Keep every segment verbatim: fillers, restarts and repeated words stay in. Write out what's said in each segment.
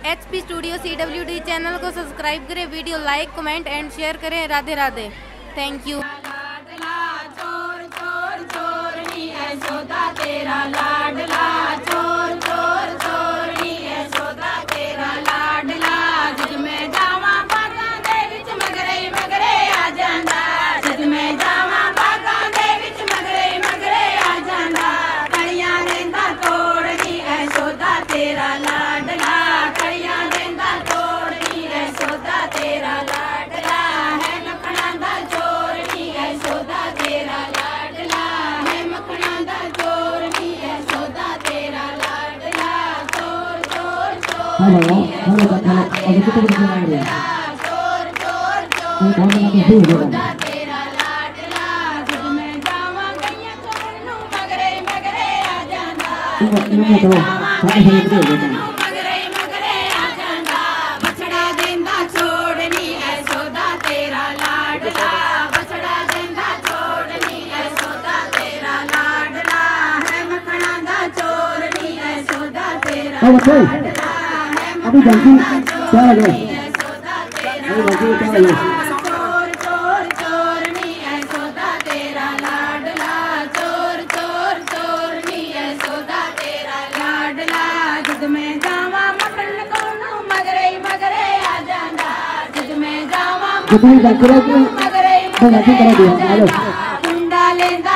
H P studio C W D channel को subscribe करें, video like comment and share करें। Radhe Radhe, thank you. चोर चोर चोरनी है सौदा तेरा लाडला, चोर चोर चोरनी है सौदा तेरा लाडला। जग में जावा बागा दे विच मगरे मगरे आ जांदा, जग में जावा बागा दे विच मगरे मगरे आ जांदा। कड़ियां देंदा तोड़नी है सौदा तेरा लाडला, कड़ियां देंदा तोड़नी है सौदा तेरा लाडला। है मखना दा चोरनी है सौदा तेरा लाडला, है मखना दा चोरनी है सौदा तेरा लाडला। चोर चोर चोरनी है सौदा तेरा लाडला, चोर चोर चोरनी है सौदा तेरा लाडला। जग में जावा गईया चोर नू मगरे मगरे आ जांदा, जग में जावा गईया चोर नू मगरे मगरे आ जांदा। बछड़ा देंदा छोड़नी है सौदा तेरा लाडला, बछड़ा देंदा छोड़नी है सौदा तेरा लाडला। है मखना दा चोरनी है सौदा तेरा लाडला, है मखना दा चोरनी है सौदा तेरा लाडला। चोर चोर चोरनी है सौदा तेरा लाडला, चोर चोर चोरनी है सौदा तेरा लाडला। जग में जावा मखन कोनू मगरे मगरे आ जांदा, जग में जावा मखन कोनू मगरे मगरे आ जांदा। कुंडा लेंदा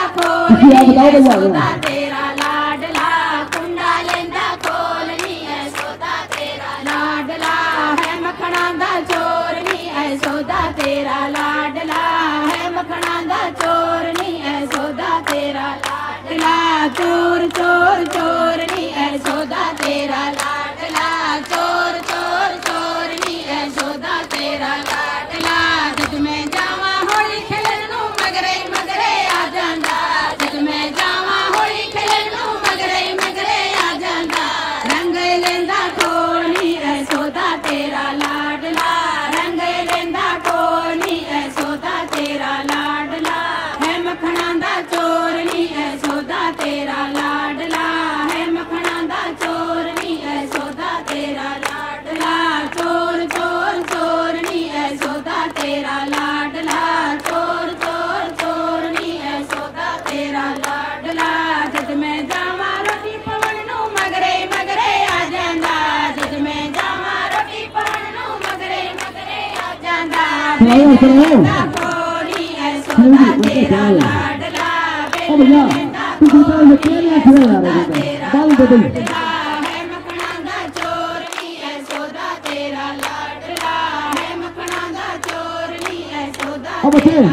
खोलनी है सौदा तेरा लाडला, कुंडा लेंदा खोलनी है सौदा तेरा लाडला। है मखना दा चोरनी है सौदा तेरा लाडला, है मखना दा चोरनी है सौदा तेरा लाडला। चोर चोर चोरनी है सौदा तेरा लाडला, चोर चोर चोरनी है सौदा तेरा लाडला। जग में जावा होली खेलन नू मगरे मगरे आ जांदा, जग में जावा होली खेलन नू मगरे मगरे आ जांदा। रंग लेंदा कोनी है सौदा तेरा लाडला, रंग लेंदा कोनी है सौदा तेरा लाडला। है मखना दा चोरनी है सौदा तेरा लाडला, है मखना दा चोरनी है सौदा तेरा लाडला। चोर चोर चोरनी है सौदा तेरा लाडला, चोर चोर चोरनी है सौदा तेरा लाडला। जग में जावा रोटी पवन नू मगरे मगरे आ जांदा, जग में जावा रोटी पवन नू मगरे मगरे आ जांदा। बेटा कोनी है सौदा तेरा लाडला, बेटा कोनी है सौदा तेरा लाडला। है मखना दा चोरनी है सौदा तेरा लाडला, है मखना दा चोरनी है सौदा तेरा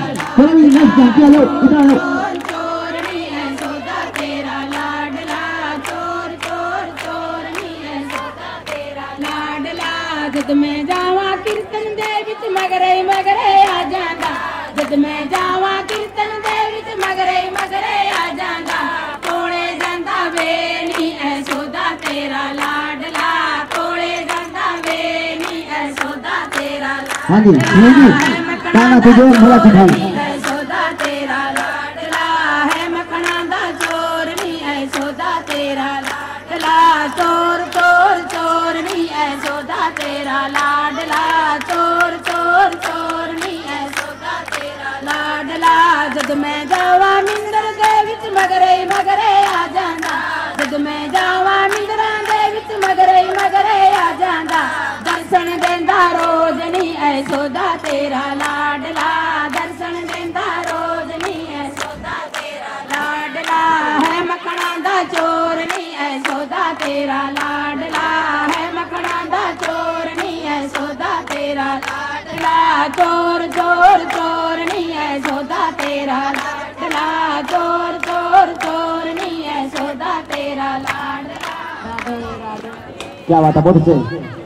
लाडला। चोर चोरनी है सौदा तेरा लाडला, चोर चोर चोरनी है सौदा तेरा लाडला। जग में जावा कीर्तन दे विच मगरे मगरे आ जांदा, जग में जावा कीर्तन दे विच मगरे मगरे आ जांदा। कोले जांदा वेनी है सौदा तेरा लाडला, कोले जांदा वेनी है सौदा तेरा लाडला। है मखना दा चोरनी है सौदा तेरा लाडला, है मखना दा चोरनी है सौदा तेरा लाडला। चोर चोर चोरनी है सौदा तेरा लाडला, चोर चोर चोरनी है सौदा तेरा लाडला। जग में जावा मिंदर दे विच मगरे मगरे आ जांदा, जग में जावा मिंदरा दे विच मगरे मगरे आ जांदा। दर्शन देंदा रोजनी है सौदा तेरा लाडला, दर्शन देंदा रोजनी है सौदा तेरा लाडला। है मखना दा चोरनी है सौदा तेरा लाडला, है मखना दा चोरनी है सौदा तेरा लाडला। चोर चोर चोरनी है सौदा तेरा लाडला, चोर चोर चोरनी है सौदा तेरा लाडला। क्या बात है, बहुत अच्छे।